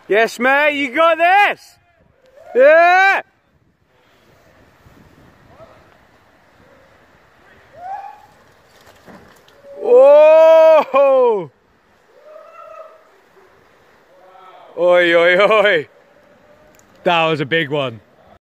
Yes, mate, you got this! Yeah! Whoa! Oi, oi, oi! That was a big one.